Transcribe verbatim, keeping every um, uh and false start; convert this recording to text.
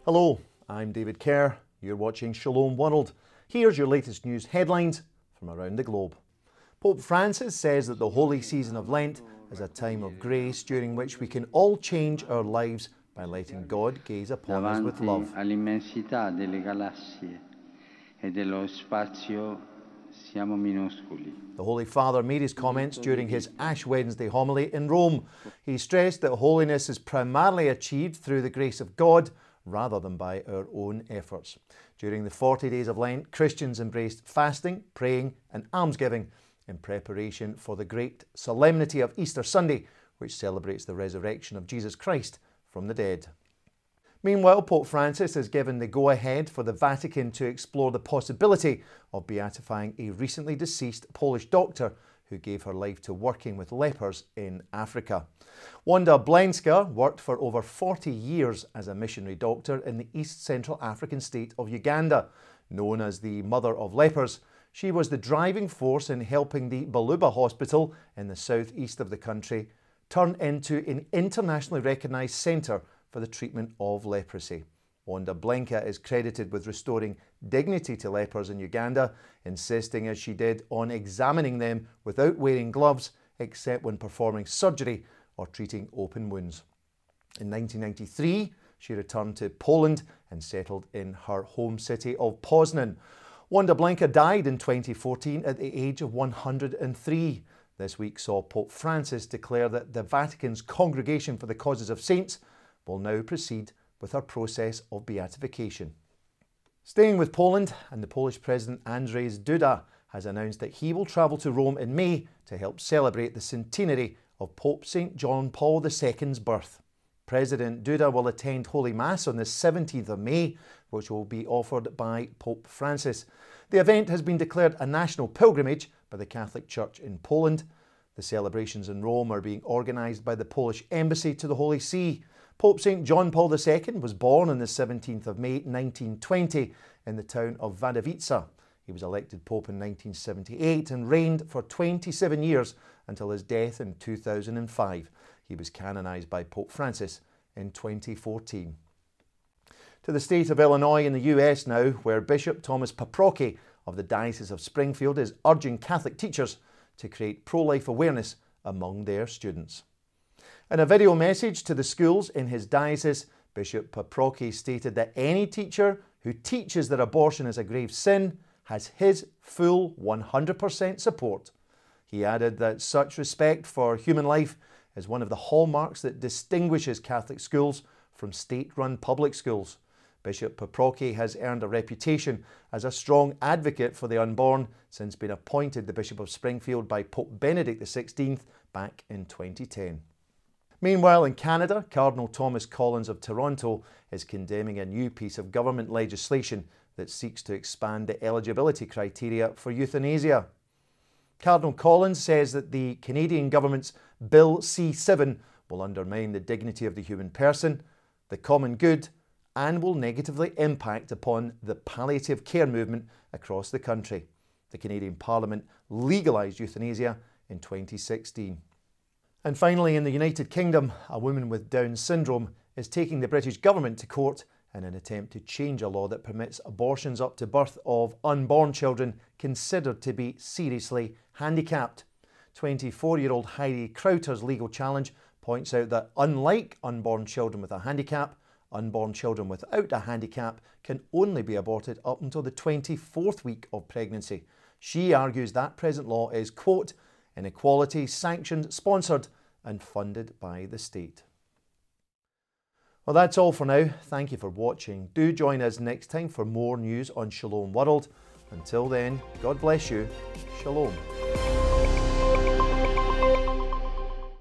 Hello, I'm David Kerr. You're watching Shalom World. Here's your latest news headlines from around the globe. Pope Francis says that the holy season of Lent is a time of grace during which we can all change our lives by letting God gaze upon us with love. All'immensità delle galassie e dello spazio siamo minuscoli. The Holy Father made his comments during his Ash Wednesday homily in Rome. He stressed that holiness is primarily achieved through the grace of God rather than by our own efforts. During the forty days of Lent, Christians embraced fasting, praying and almsgiving in preparation for the great solemnity of Easter Sunday, which celebrates the resurrection of Jesus Christ from the dead. Meanwhile, Pope Francis has given the go-ahead for the Vatican to explore the possibility of beatifying a recently deceased Polish doctor who gave her life to working with lepers in Africa. Wanda Błeńska worked for over forty years as a missionary doctor in the East Central African state of Uganda. Known as the Mother of Lepers, she was the driving force in helping the Buluba hospital in the southeast of the country turn into an internationally recognised centre for the treatment of leprosy. Wanda Błeńska is credited with restoring dignity to lepers in Uganda, insisting as she did on examining them without wearing gloves except when performing surgery or treating open wounds. In nineteen ninety-three, she returned to Poland and settled in her home city of Poznań. Wanda Błeńska died in twenty fourteen at the age of one hundred and three. This week saw Pope Francis declare that the Vatican's Congregation for the Causes of Saints will now proceed with her process of beatification. Staying with Poland, and the Polish President Andrzej Duda has announced that he will travel to Rome in May to help celebrate the centenary of Pope Saint John Paul the Second's birth. President Duda will attend Holy Mass on the seventeenth of May, which will be offered by Pope Francis. The event has been declared a national pilgrimage by the Catholic Church in Poland. The celebrations in Rome are being organised by the Polish Embassy to the Holy See. Pope Saint John Paul the Second was born on the seventeenth of May nineteen twenty in the town of Wadowice. He was elected Pope in nineteen seventy-eight and reigned for twenty-seven years until his death in two thousand five. He was canonised by Pope Francis in twenty fourteen. To the state of Illinois in the U S now, where Bishop Thomas Paprocki of the Diocese of Springfield is urging Catholic teachers to create pro-life awareness among their students. In a video message to the schools in his diocese, Bishop Paprocki stated that any teacher who teaches that abortion is a grave sin has his full one hundred percent support. He added that such respect for human life is one of the hallmarks that distinguishes Catholic schools from state-run public schools. Bishop Paprocki has earned a reputation as a strong advocate for the unborn since being appointed the Bishop of Springfield by Pope Benedict the sixteenth back in twenty ten. Meanwhile, in Canada, Cardinal Thomas Collins of Toronto is condemning a new piece of government legislation that seeks to expand the eligibility criteria for euthanasia. Cardinal Collins says that the Canadian government's Bill C seven will undermine the dignity of the human person, the common good, and will negatively impact upon the palliative care movement across the country. The Canadian Parliament legalised euthanasia in twenty sixteen. And finally, in the United Kingdom, a woman with Down syndrome is taking the British government to court in an attempt to change a law that permits abortions up to birth of unborn children considered to be seriously handicapped. twenty-four-year-old Heidi Crowther's legal challenge points out that unlike unborn children with a handicap, unborn children without a handicap can only be aborted up until the twenty-fourth week of pregnancy. She argues that present law is, quote, inequality sanctioned, sponsored and funded by the state. Well, that's all for now. Thank you for watching. Do join us next time for more news on Shalom World. Until then, God bless you. Shalom.